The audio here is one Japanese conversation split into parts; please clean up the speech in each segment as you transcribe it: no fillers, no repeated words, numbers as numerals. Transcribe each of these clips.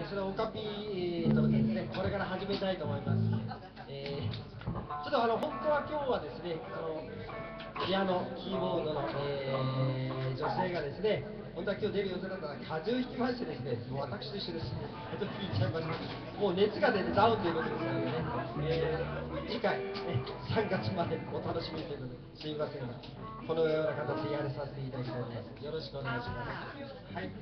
それをオカピとですね、これから始めたいと思います。ちょっと本当は今日はですね、ピアノ、キーボードの、女性がですね、本当は今日出る予定だったら風邪をひきましてですね、私と一緒です。聞いちゃいました。もう熱が出てダウンということですのでね、次回、3月までお楽しみということですいませんが、このような形でやらさせていただきたいと思います。よろしくお願いします。はい。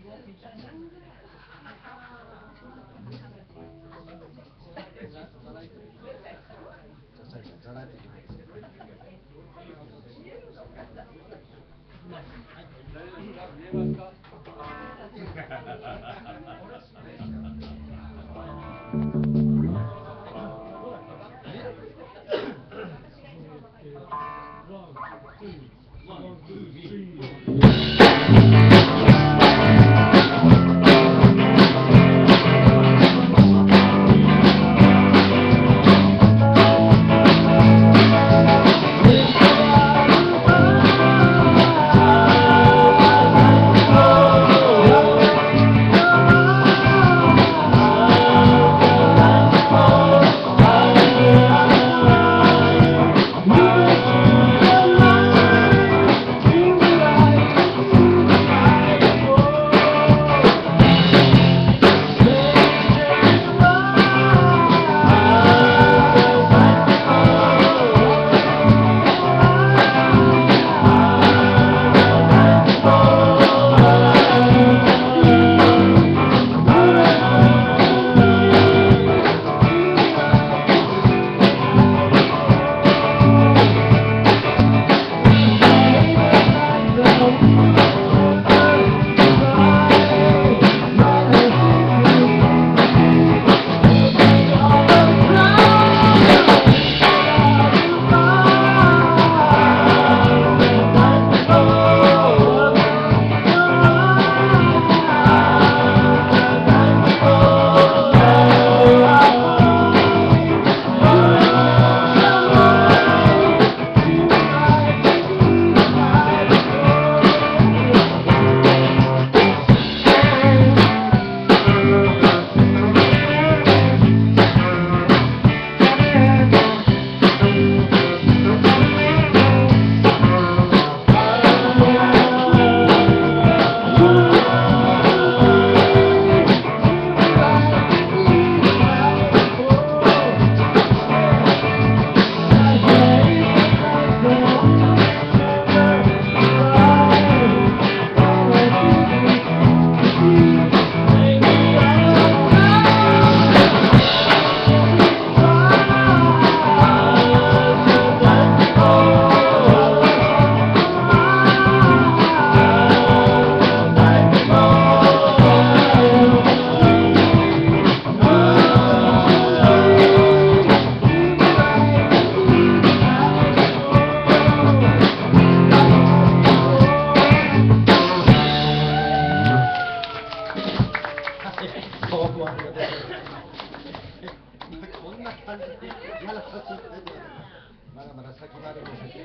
こんな感じでやらさせていただいて、まだまだ先までですね。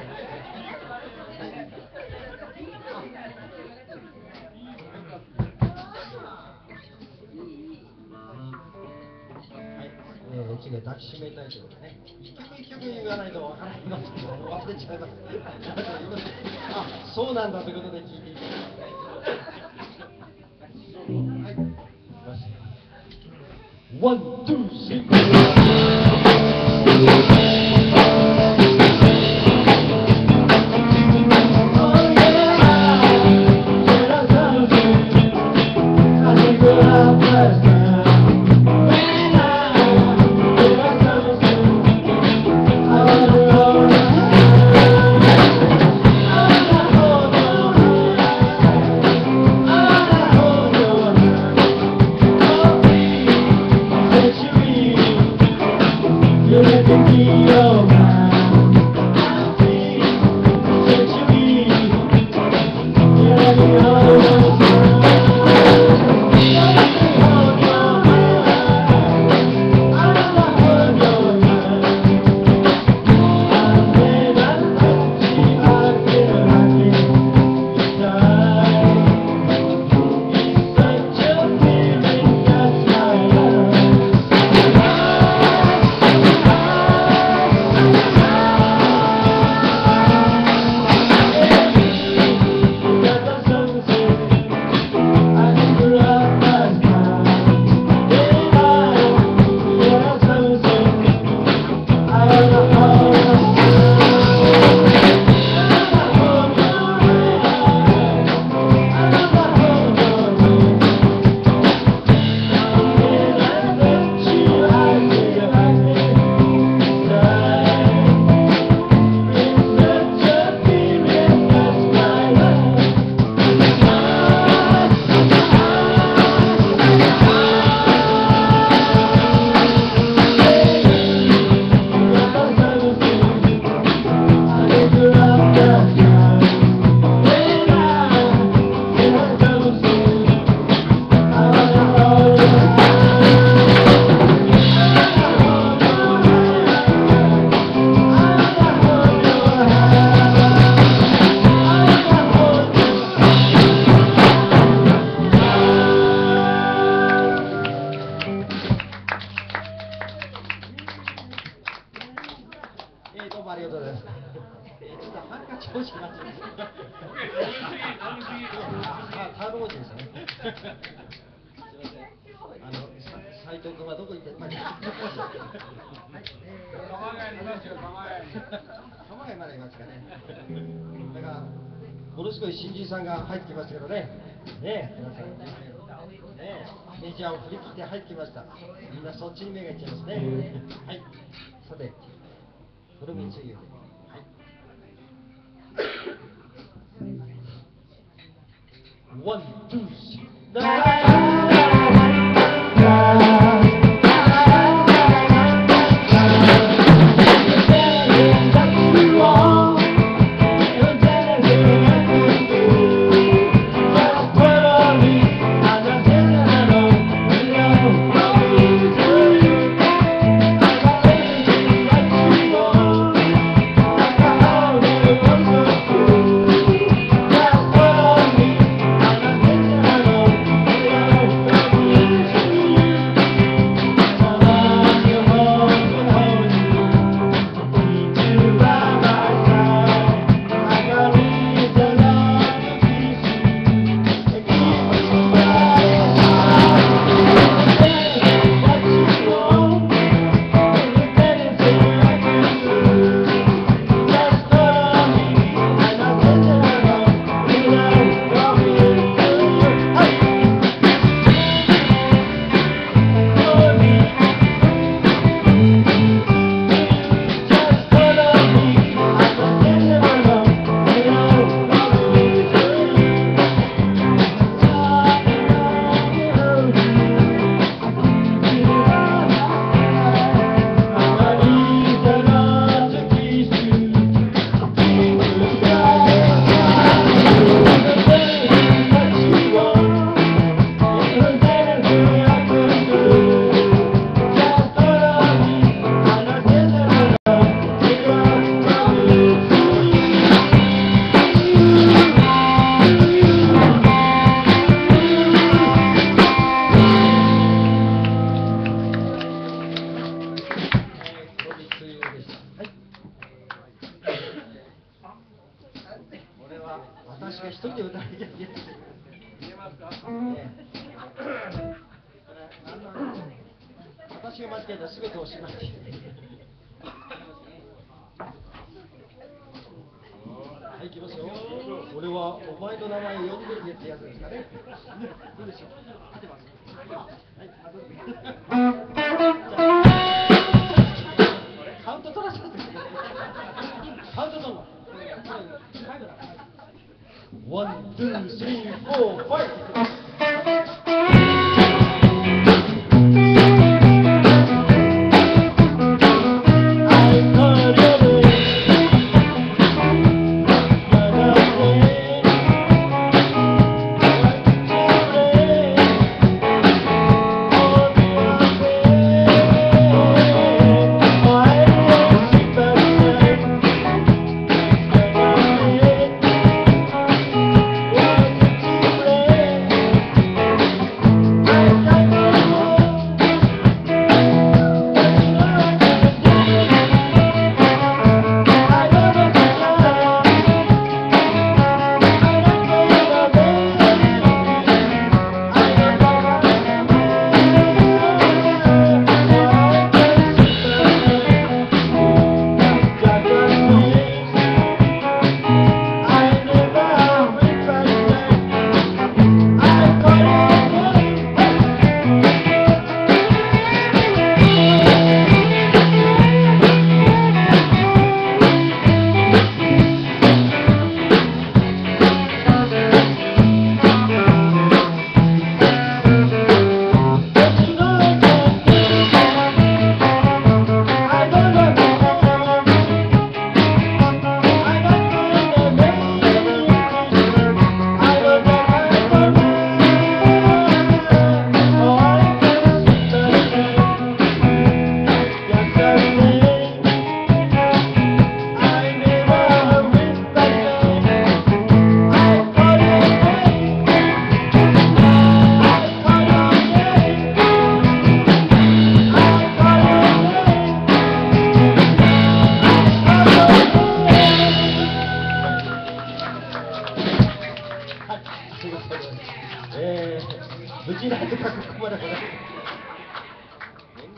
違う、抱きしめたいということね。一曲一曲言わないとわからないので忘れちゃいます。あ、そうなんだということで聞いていただきます。はい。One, two, three. You're 斉藤君はどこ行って、はい、 鎌ヶ谷にいますよ、鎌ヶ谷に。 鎌ヶ谷までいますかね。だからものすごい新人さんが入ってきましたけどね。ねえ、皆さんねえ、メジャーを振り切って入ってきました。みんなそっちに目がいっちゃいますね。はい。さて、フルミツユで。はい。ワン、ツー、スリ私が一人で歌わなきゃいけない。見えますか？私が間違えたら全ておしまい。はい、行きますよ。俺はお前の名前を呼んでるねってやつですかね。どうでしょう。合ってます。カウント取らせて。カウント取るの。1, 2, 3, 4, 5.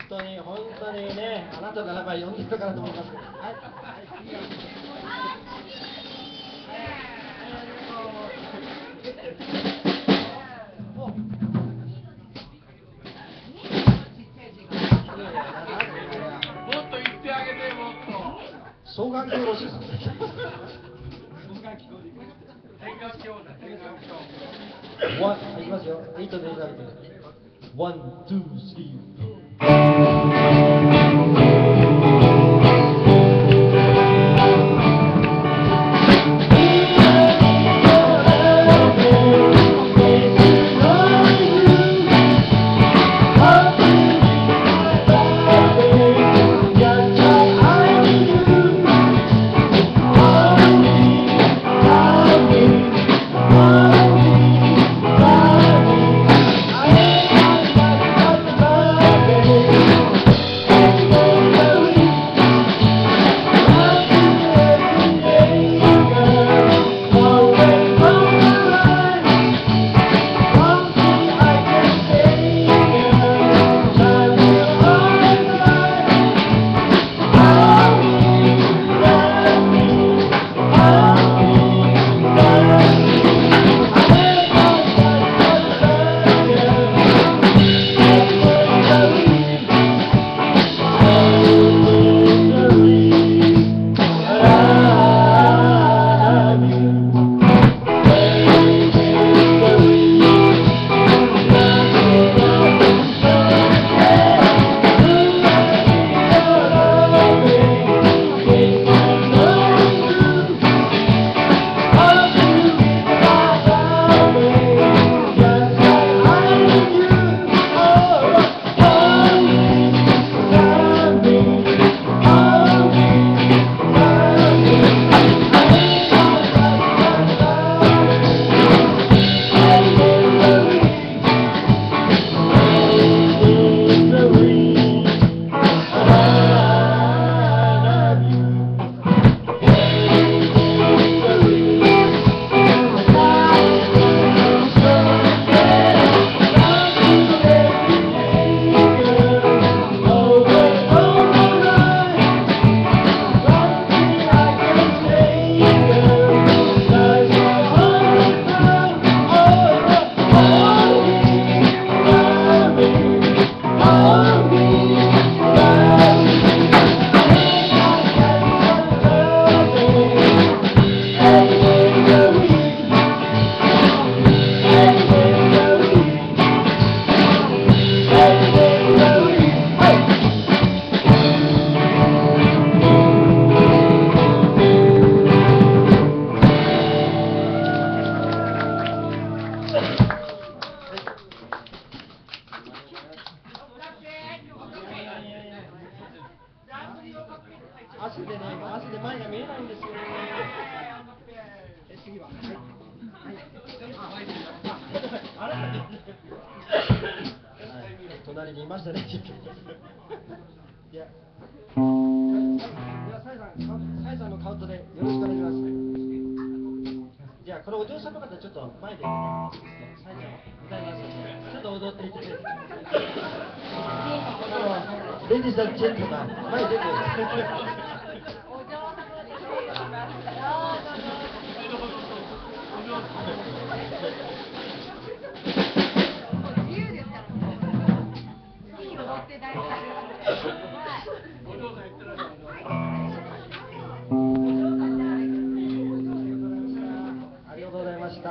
当にね、あなたならば呼んでるからと思います。はい、はい、次は。 もっと言ってあげて、もっと。 双眼鏡欲しいです。 天眼鏡だ、天眼鏡。 いきますよ。8で選べて。1、2、汗で前が見えないんですよ。次は。あれ隣にいましたね。いや、サイさんのカウントでよろしくお願いします。じゃあこのお嬢さんの方ちょっと前で、サイちゃん歌います。ちょっと踊っていて。レディース&ジェントルマン、前出てください。ありがとうございました。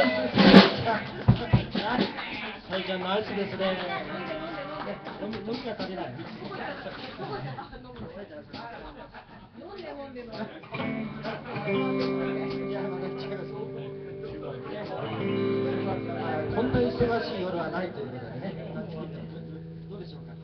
さいちゃんナイスですね。飲みが足りない。こんな忙しい夜はないということでね。どうでしょうか。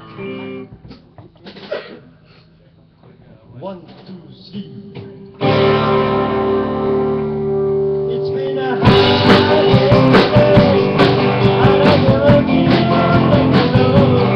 ワン、ツー、スリー。It's been a hard day. I don't wanna keep on letting go.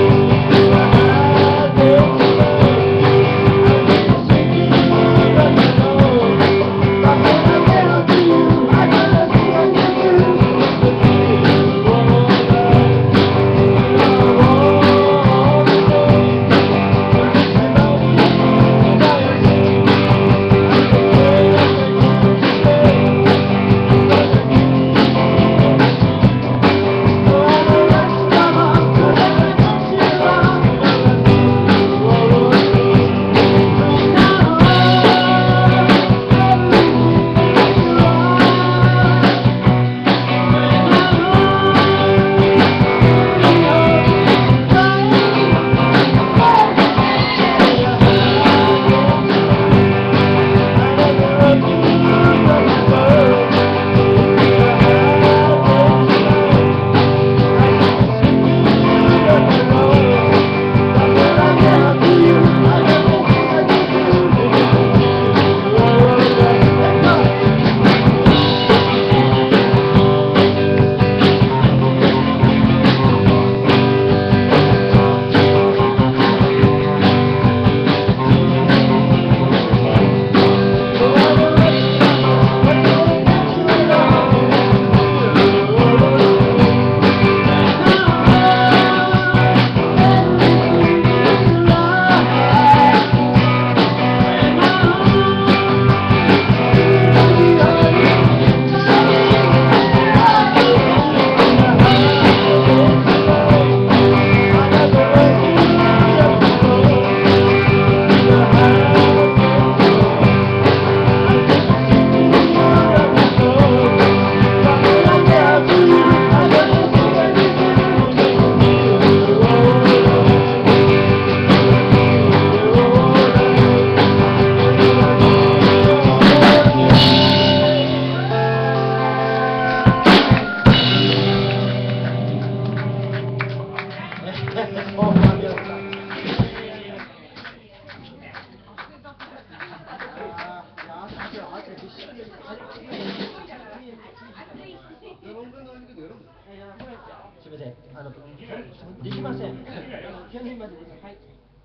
すみません、できません。去年までです。はい。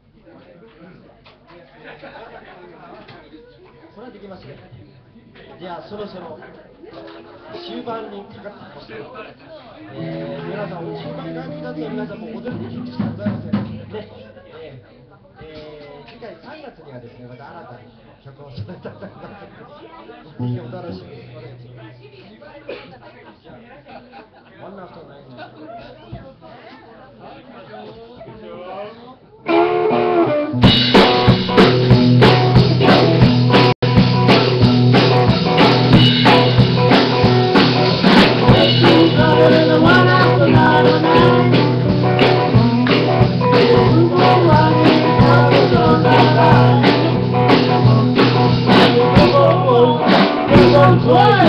これはできますね。じゃあそろそろ終盤にかかってきます。皆さん終盤が来たと皆さんも踊りできるしかございませんね。次回3月にはですね、また新たに曲をされたと思います。ぜひお楽しみに。ワンアフターナイン。One.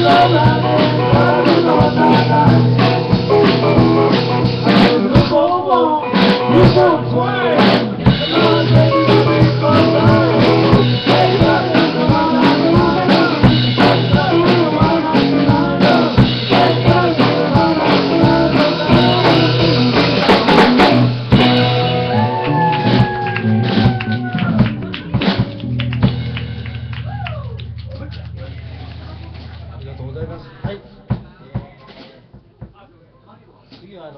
次は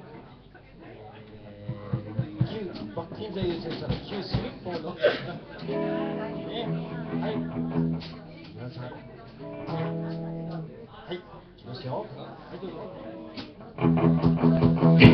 旧バッキンザユーセンサーの旧スリッポーのね、はい、皆さん、はい、いきますよ。はい、どうぞ。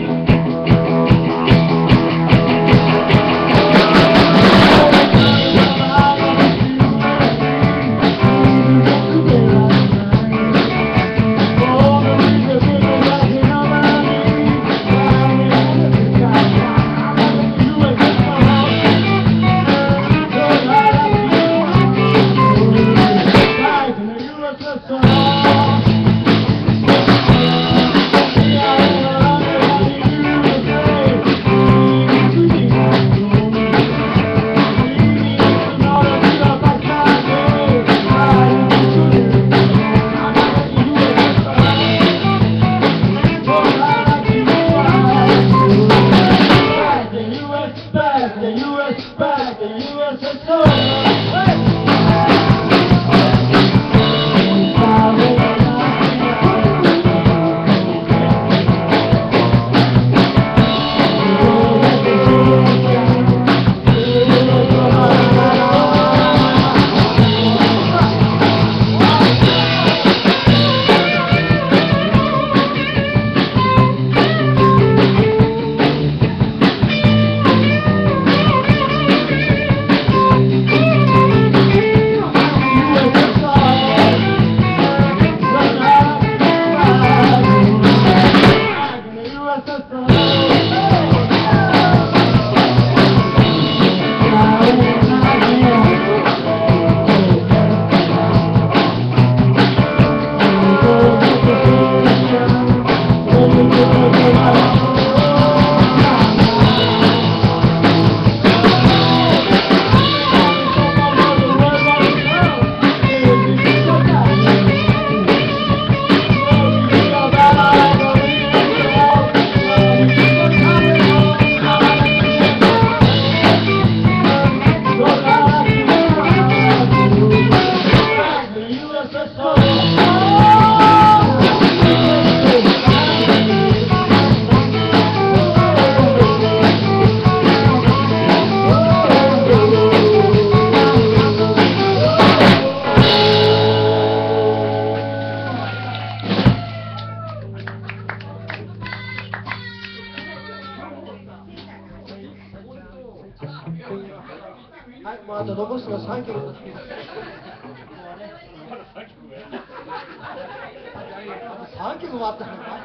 はい、もうあと残すの3曲です。3曲もあったのか。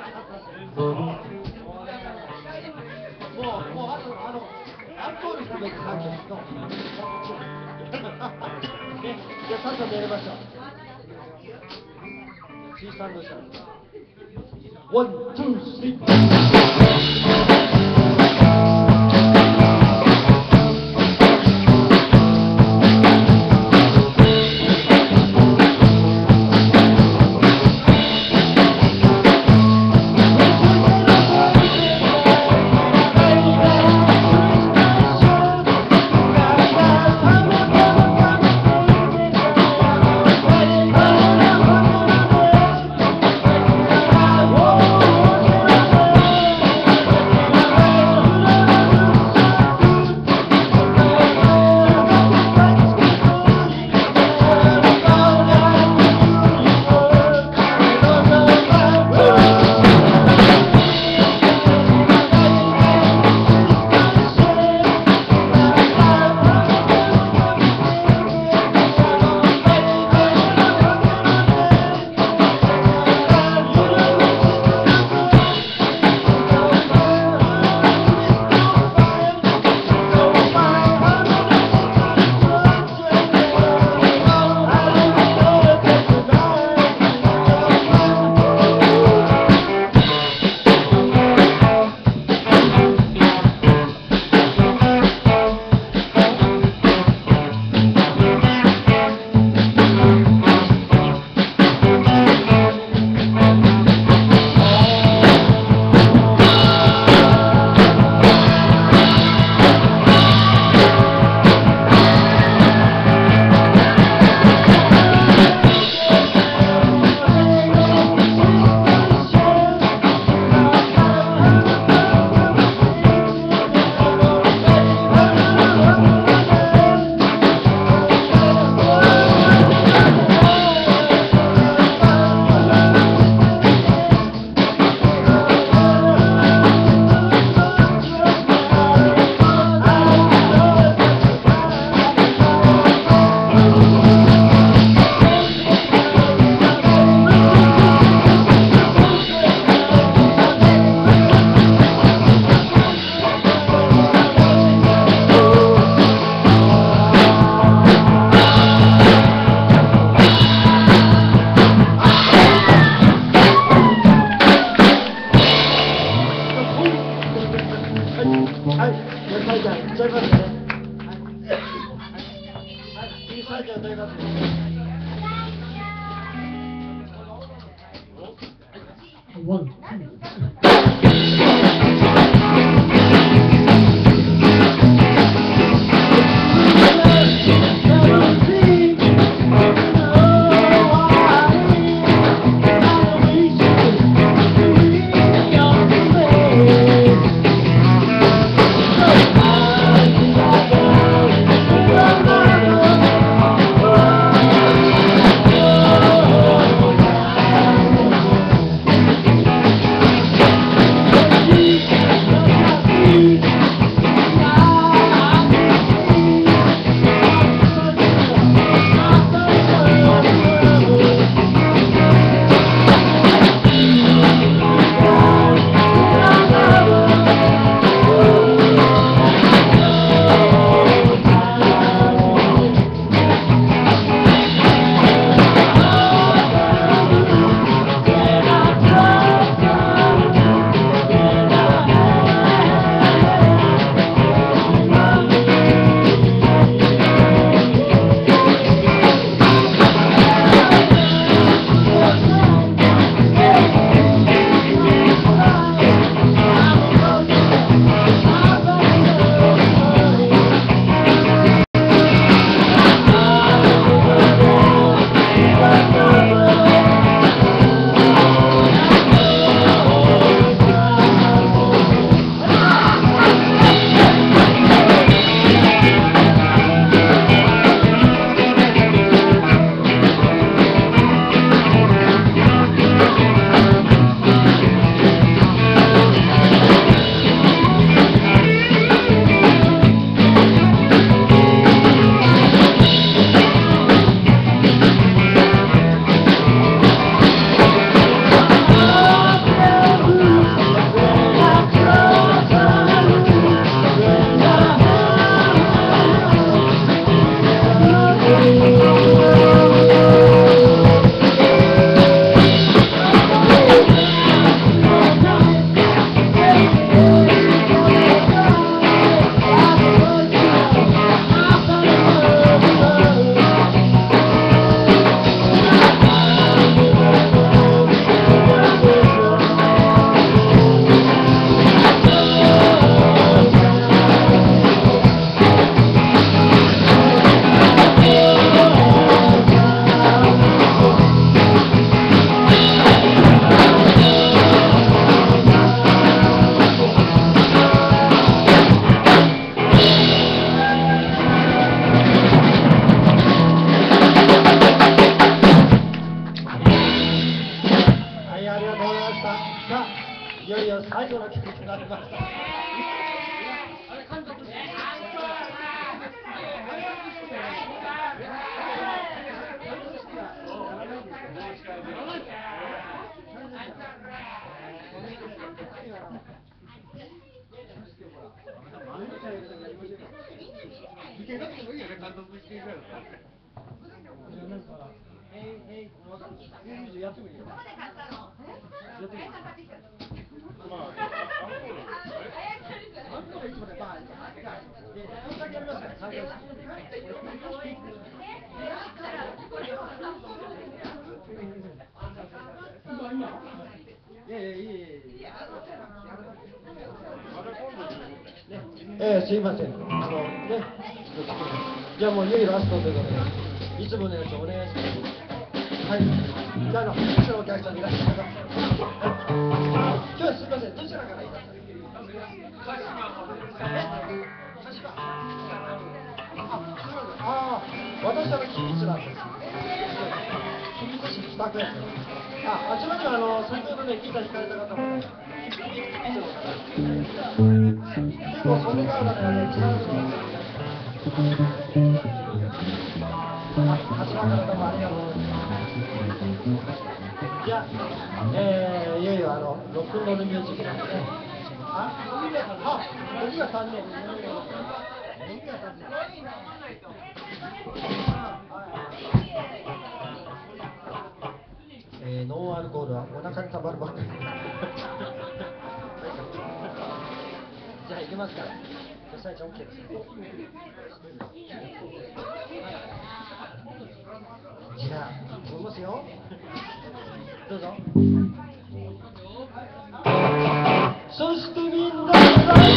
もうあとアンコールすべき3曲と。ね、じゃあさっさとやりましょう。Cさんどうした。ワン、ツー、スリー。 One, two.いよいよ最後の曲となりました。やってもいいよ。すいません。じゃあもういよいよラストということで、いつものやつお願いします。はい。じゃあいつものお客さんいらっしゃいます。今日はすいません。どちらからいらっしゃいますか。私は君津なんです。君津市北区です。あちらには先ほどね、ギター弾かれた方もね、結構袖ヶ浦で違うのあちらからどうもありがとうございます。じゃあ、いよいよロックンロールミュージックなんでね。時が3年。ノンアルコールはお腹にたまるばっかり。じゃあ行きますから。最初 OK です。じゃあ行きますよ。どうぞ。 そしてみんなでライ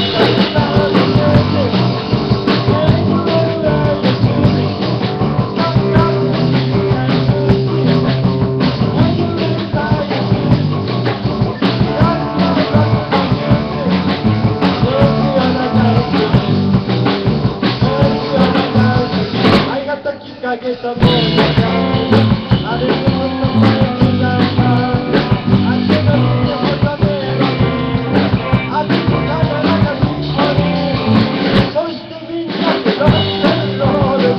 かけたものがあれほどの声があてがみてほためあてがやらかしにそしてみんなでロックンロール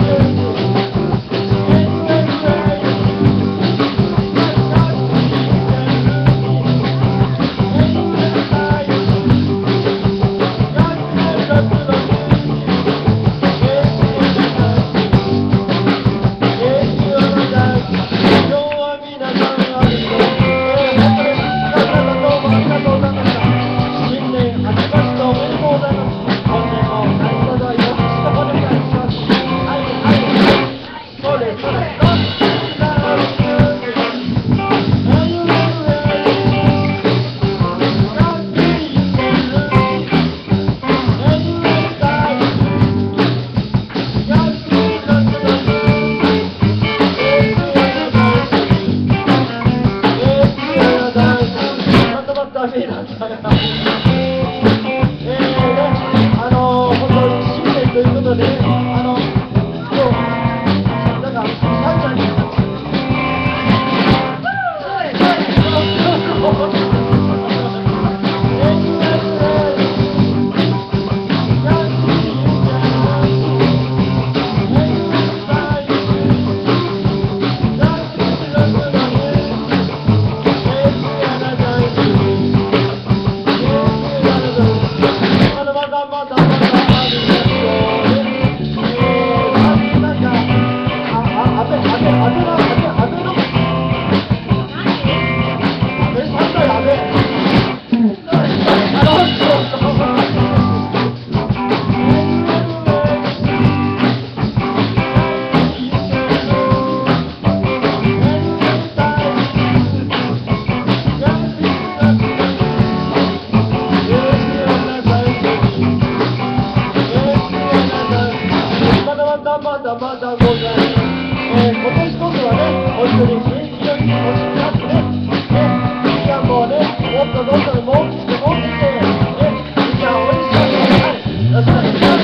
まだまだございます。今年こそはね、本当に元気よく欲しくなってね、みきゃんもね、もっとどんどん大きくて大きくて、みきゃんおいしそうに、はい、よし、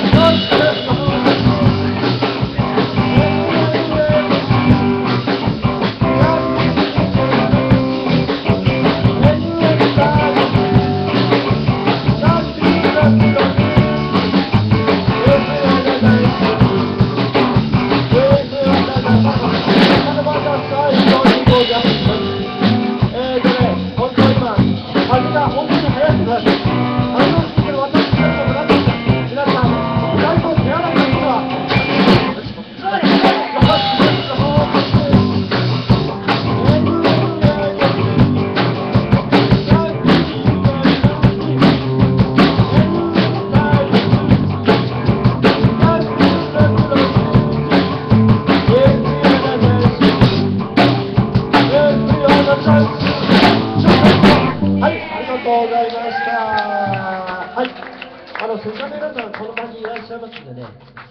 せっかく皆さんこの場にいらっしゃいますんでね、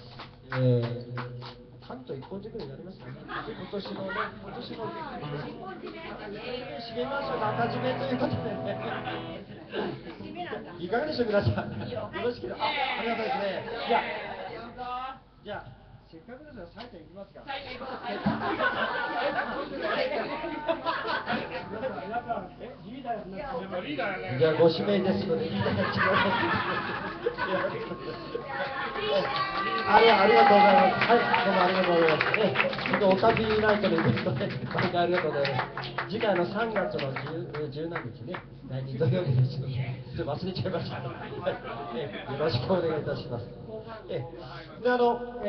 関東一本軸になりますかね。今年のね、重ましょう中締めということでね。いかがでしょう皆さん。よろしければ、ありがとうですね。じゃあせっかくですから最後いきますか。じゃあご指名ですのでリーダーが違う。ありがとうございます。はい、どうもありがとうございます。ちょっとおかびナイトのグッズとね、毎回ありがとうございます。次回の3月の10何日ね、第2土曜日ですので、ちょっと忘れちゃいました。よろしくお願いいたします。でじゃあ、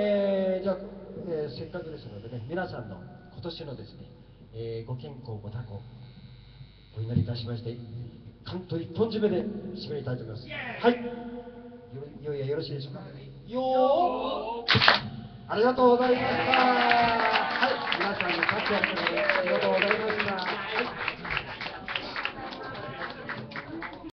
せっかくですのでね、皆さんの今年のですね、ご健康ご多幸お祈りいたしまして、関東一本締めで締めたいと思います。はい、よろしいでしょうか。ありがとうございました。はい、皆さんの活躍でありがとうございました。はい。